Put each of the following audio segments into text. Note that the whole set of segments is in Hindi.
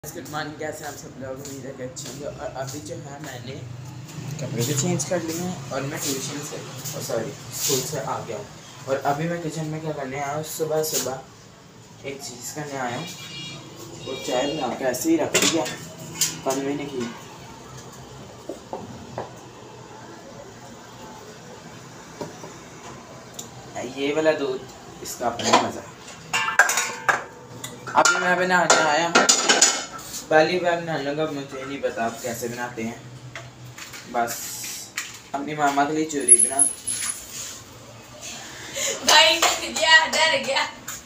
गुड मॉर्निंग, कैसे आप सब लोग? उम्मीद है कि अच्छे होंगे। और अभी जो है मैंने कपड़े भी चेंज कर लिए हैं और मैं ट्यूशन से स्कूल से आ गया हूँ। और अभी मैं किचन में क्या करने आया हूँ, सुबह सुबह एक चीज़ करने आया हूँ। वो चाय बना के ऐसे ही रख दिया, बंद भी नहीं की। ये वाला दूध, इसका अपना मज़ा। अभी मैं बनाने आया हूँ, पहली बार बनाने का, मुझे नहीं पता आप कैसे बनाते हैं। बस अपनी मामा के लिए चूरी बना। भाई डर गया।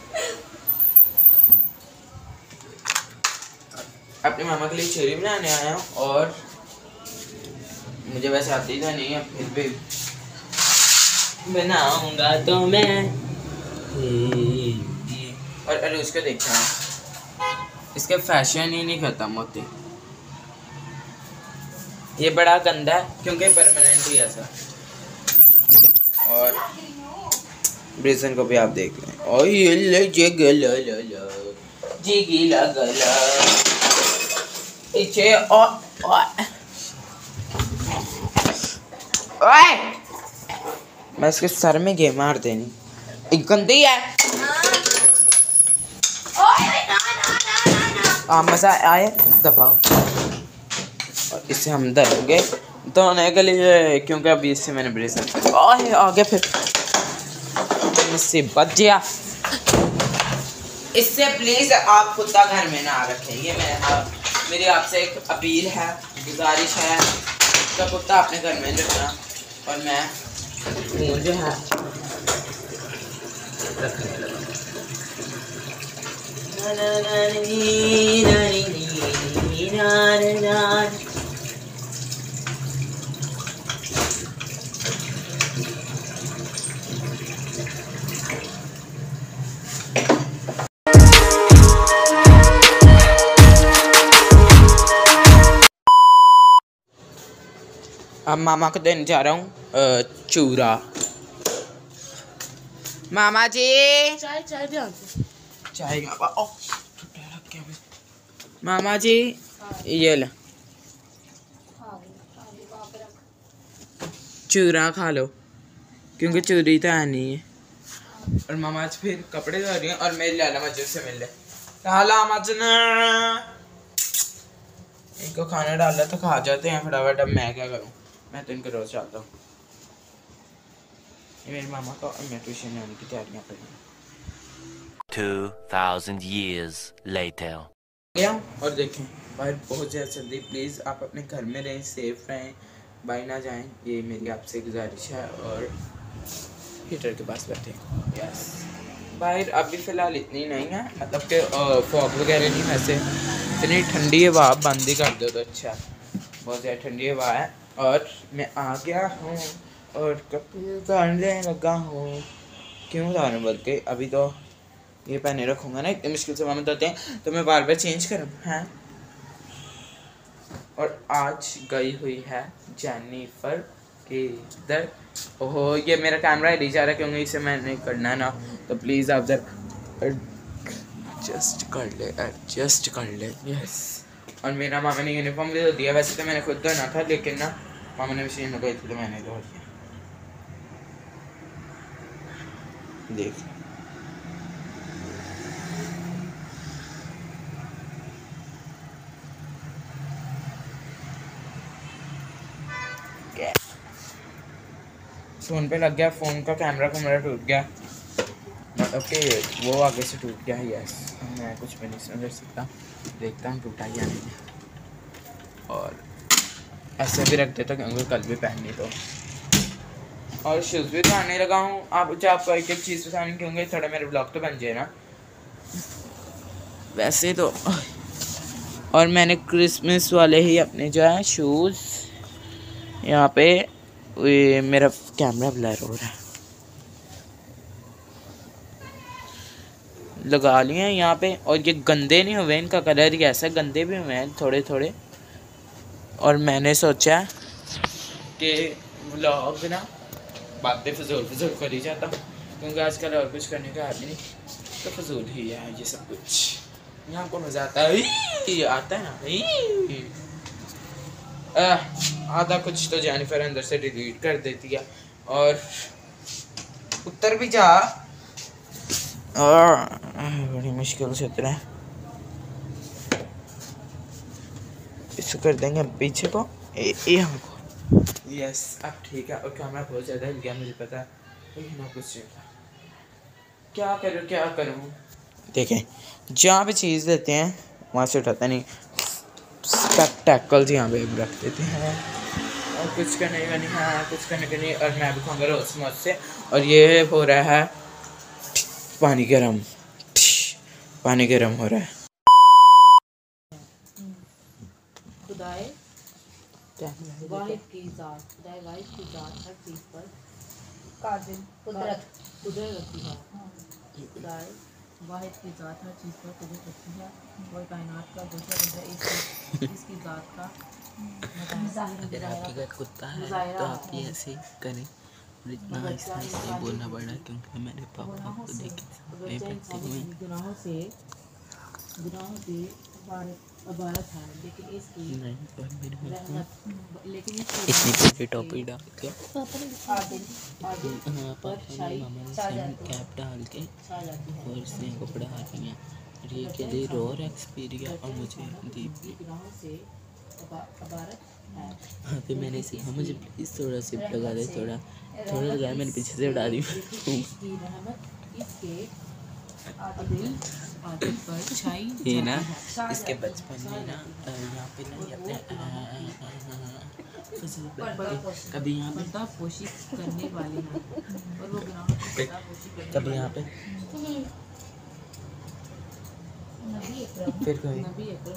अपनी मामा के लिए चूरी बनाने आया हूँ और मुझे वैसे आती तो नहीं है, फिर भी बनाऊंगा तो मैं। और अरे उसको देखा, इसके फैशन ही नहीं खत्म होते। ये बड़ा गंदा है क्योंकि परमानेंट ही ऐसा। और ब्रिजन को भी आप देख लें। और ये ले जे गला ला जी गीला गला इचे ओए, मैं इसके सर में गेम मार देनी। एक गंदी है। मज़ा आए दफा। और इससे हम धरेंगे धोने के लिए, क्योंकि अभी इससे मैंने ब्रेसलेट आ गया, फिर इससे बच गया। इससे प्लीज़ आप कुत्ता घर में ना रखें। ये मेरी आपसे एक अपील है, गुजारिश है कि कुत्ता अपने घर में रखना। और मैं फोन जो है रखने लगा। अब मामा को देने जा रहा हूँ चूरा। मामा जी चाय ध्यान से। चाय मामा जी ये ले चूरा खा लो, क्योंकि चूरी तो है नहीं है। और मामा जी फिर कपड़े धो रही हैं और मेरी लाला मस्जिद से मिल रहे। लाला मस्जिद इनको खाना डाला तो खा जाते हैं फटाफट। अब मैं क्या करूँ, मैं तो इनको रोज चाहता हूँ। ये मेरी मामा का, और मैं ट्यूशन में आने की तैयारियाँ कर रही हूँ। 2000 years later गया और देखें बाहर बहुत ज़्यादा सर्दी। प्लीज़ आप अपने घर में रहें, सेफ रहें, बाहर ना जाएं, ये मेरी आपसे गुजारिश है। और हीटर के पास बैठे। यस, बाहर अभी फ़िलहाल इतनी नहीं है, मतलब कि फॉग वगैरह नहीं। वैसे इतनी ठंडी हवा, बंद ही कर दो तो अच्छा। बहुत ज़्यादा ठंडी हवा है। और मैं आ गया हूँ और कपड़े उतारने लगा हूँ। क्यों उतारूँ, बल्कि अभी तो ये पहने रखूँगा ना, इतनी मुश्किल से मामा धोते हैं तो मैं बार बार चेंज करूँ हैं। और आज गई हुई है जेनिफर के इधर। ओहो, ये मेरा कैमरा हिल जा रहा है क्योंकि इसे मैंने करना है ना, तो प्लीज़ आप जरा एडजस्ट कर ले। यस। और मेरा मामा ने यूनिफॉर्म भी धो दिया। वैसे तो मैंने खुद धोना था, लेकिन ना मामा ने मशीन लगाई थी तो मैंने धो दिया। देख फ़ोन पे लग गया, फ़ोन का कैमरा टूट गया, मतलब कि वो आगे से टूट गया। यस, मैं कुछ भी नहीं समझ सकता, देखता हूँ टूटा या नहीं। और ऐसे भी रख देता क्योंकि कल भी पहननी तो। और शूज़ भी पहनने लगा हूँ। आपको एक एक चीज़ बतानी, क्योंकि थोड़ा मेरे ब्लॉग तो बन जाए ना वैसे तो। और मैंने क्रिसमस वाले ही अपने जो है शूज़, यहाँ पे मेरा कैमरा ब्लर हो रहा है, लगा लिए हैं यहाँ पे। और ये गंदे नहीं हुए, इनका कलर ही ऐसा, गंदे भी हुए हैं थोड़े थोड़े। और मैंने सोचा कि व्लॉग ना बातें फजूल कर ही जाता हूँ, क्योंकि आजकल और कुछ करने का है भी नहीं, तो फजूल ही है ये सब कुछ। यहाँ को मजा आता है, आता है ना। आधा कुछ तो जेनिफर अंदर से डिलीट कर देती है। और उत्तर भी जा, बड़ी मुश्किल से उतरा है। इसको कर देंगे पीछे को, ये हमको। यस अब ठीक है। और कैमरा बहुत ज़्यादा हिल गया मुझे पता है, लेकिन अब कुछ क्या करूँ। देखें जहाँ पे चीज़ देते हैं वहाँ से उठाता नहीं, स्पेक्टेकल्स यहाँ पे रख देते हैं। और कुछ करने का नहीं है, कुछ करने का नहीं। और मैं भी खाऊंगा रोज मौज से। और ये हो रहा है पानी गर्म हो रहा है। खुदाए वाहिद की ज़ात, खुदाए वाहिद की ज़ात हर चीज़ पर कादिर कुदरत रखती है। खुदाए वाहिद की ज़ात हर चीज़ पर कुदरत रखती है। और कायनात का दूसरा इसकी ज़ात का अगर आपके घर कुत्ता है तो आप ये ऐसे करें। और इतना आहिस्ता बोलना पड़ा क्योंकि मेरे पापा को देखे गुनाहों से अबारत है, लेकिन इसकी इतनी बड़ी टोपी डाल के कैप डाल के और इसने कपड़ा आ रही है। और ये के लिए रोर एक्सपीरिया और मुझे दीप। हाँ तो मैंने सीखा, मुझे प्लीज़ थोड़ा सिप लगा दे, थोड़ा लगा, मैंने पीछे से उड़ा दी। ये ना इसके बचपन में ना यहाँ पे ना कभी यहाँ पे पोशी करने वाले हैं और वो कभी यहाँ पे फिर कोई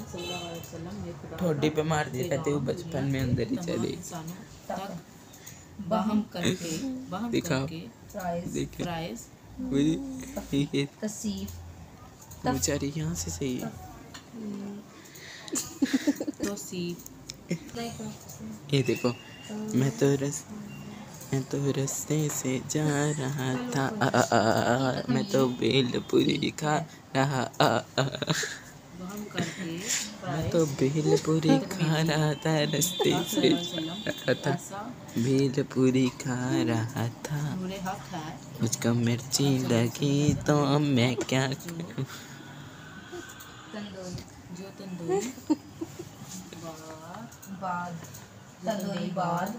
ठोडी पे मार दिया कहते वो बचपन में अंदर ही चले। बहम करके दिखाओ बेचारी यहाँ से सही है। ये देखो मैं तो रास्ते से जा रहा था, मैं तो भेलपुरी खा रहा, मैं तो भेलपुरी खा रहा था, रास्ते से जा रहा था, भेलपुरी खा रहा था, मुझको मिर्ची लगी तो मैं क्या करूं। तंदूरी बाद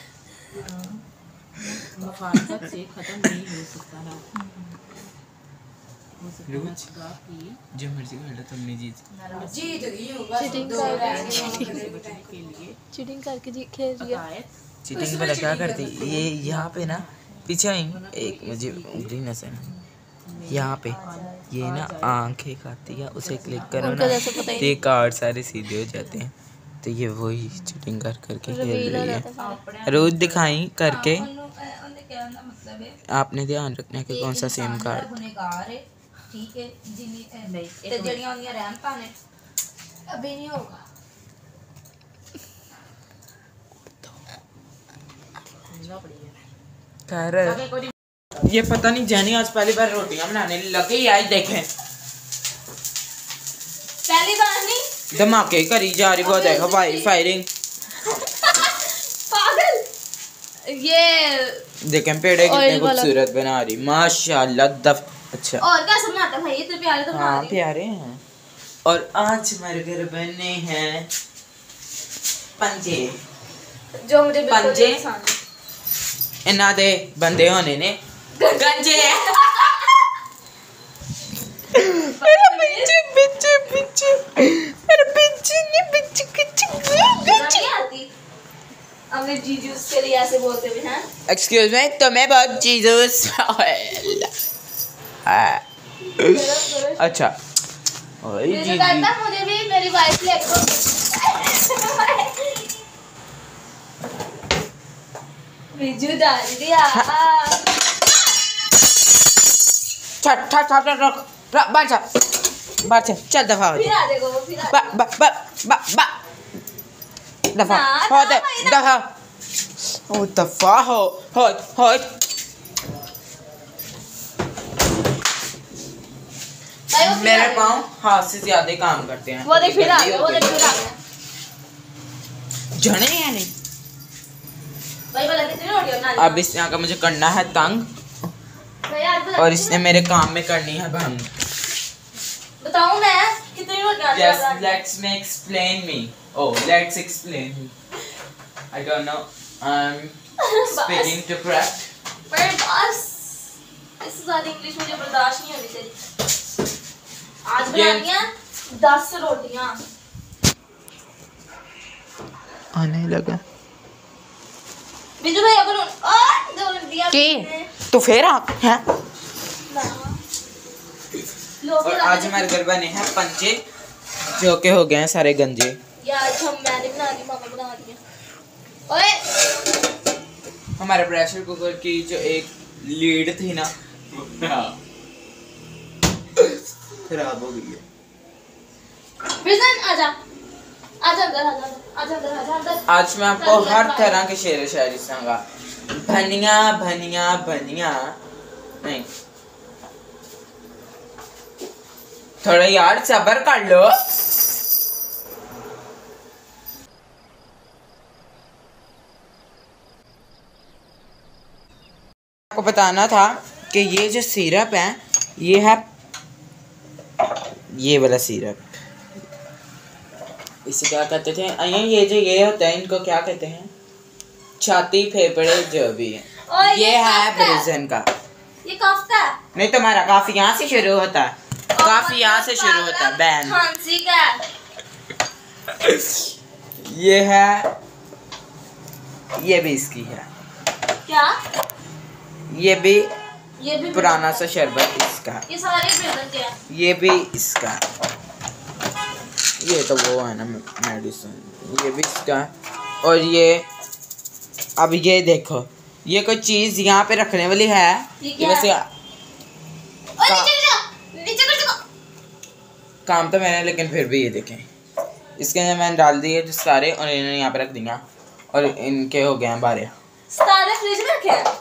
मुखालफत से खत्म नहीं हो सकता है। जो मर्जी कर लो तुमने जीत चीटिंग करके खेल रही है। चीटिंग वाला क्या करती ये यहाँ पे ना पीछे एक मुझे उंगली नजर यहाँ पे ये ना आंखें खाती है, उसे क्लिक करो ना तो ये कार्ड सारे सीधे हो जाते हैं। तो ये वही चीटिंग करके खेल रही है। रोज दिखाई करके आपने ध्यान रखना है कि कौन सा सिम कार्ड। ठीक है ते जड़ियां होंदियां रहम पाने अभी नहीं होगा। खैर ये पता नहीं जैनी आज पहली बार रोटियां बनाने लगे। आज देखें पहली बार नहीं धमाके करी जा रही, वो देखो भाई फायरिंग। पागल ये देखें पेड़े कितने खूबसूरत बना रही माशाल्लाह। अच्छा और क्या बनाता भाई, इतने प्यारे तो बना रही। प्यारे हैं। और आज हमारे घर बने हैं पंजे, जो मुझे पंजे इन्ना दे बंदे होने ने गंजे। मेरा बिच्चे बिच्चे बिच्चे मेरा बिच्चे नहीं बिच्चे बिच्चे गंजे आती। हमने जीजूस के लिए ऐसे बोलते भी हैं। एक्सक्यूज मी तुम्हें बहुत जीजूस। अच्छा मुझे कहता मुझे भी मेरी वाइफ लेको बिजू डाल दिया। ठट ठट ठट रख बाहर से चल दफा हो। फिर आ देखो फिर आ दफा हो दफा ओ दफा हो मेरे पाँव हाथ से ज्यादा काम करते हैं। वो देख फिर आ गया, वो देख फिर आ गया। जाने या नहीं भाई बोला कितनी रोटी बना ली? अब इस यहाँ का मुझे करना है तंग भाई आज बोला और इसने मेरे काम में करनी है भंग। बताऊं मैं कितनी रोटी बना ली? Yes, let's me explain me. Oh, let's explain me. I don't know. I'm speaking to prep. पर बस इससे ज़्यादा इंग्लिश मुझे बर्दाश्त नहीं होनी तेरी। आज बनानी है 10 रोटियां। आने लगा। बिजू भाई अपन दो दिया तो फिर आप हैं लोग और आज हमारे घर बने हैं पंजे जो के हो गए हैं सारे गंजे। यार हम मैंने बना दी, मामा बना दी। ओए हमारे प्रेशर कुकर की जो एक लीड थी ना खराब हो गई है। बिजन आजा आजा अंदर आजा आजा अंदर आजा अंदर। आज मैं आपको हर तरह के शेर शायरी सुनाऊंगा। भनिया भनिया भनिया नहीं, थोड़ा यार सब्र कर लो। आपको बताना था कि ये जो सिरप है ये है ये वाला सिरप। इसे क्या कहते थे? ये जो ये होता है इनको क्या कहते हैं? छाती फेफड़े जो भी है। ये है ब्रिजन का। ये कफ का है? नहीं तुम्हारा काफी यहाँ से शुरू होता है। काफी यहाँ से शुरू होता है बैन। खांसी का है। ये है, ये भी इसकी है। क्या? ये भी ये भी पुराना सा शरबत इसका। ये सारे ब्रिजन के हैं। ये भी इसका। ये तो वो है ना मेडिसिन, ये भी इसका। और ये अब ये देखो ये कोई चीज यहाँ पे रखने वाली है। ये वैसे नीचे कर दो। काम तो मैंने, लेकिन फिर भी ये देखें इसके अंदर मैंने डाल दिए जो सारे और इन्होंने यहाँ पे रख दिया और इनके हो गए हैं 12। सारे फ्रिज में रखे हैं।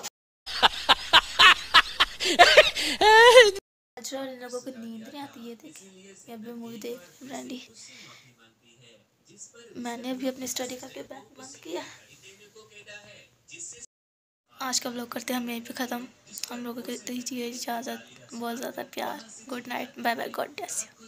अच्छा इन लोगों को नींद नहीं आती है। देख ये अभी मूवी देख ब्रांडी। मैंने अभी अपनी स्टडी करके बैग बंद किया। आज का व्लॉग करते हैं हम यहीं पे ख़त्म। हम लोगों को दीजिए इजाज़त। बहुत ज़्यादा प्यार। Good night, bye bye, God bless you.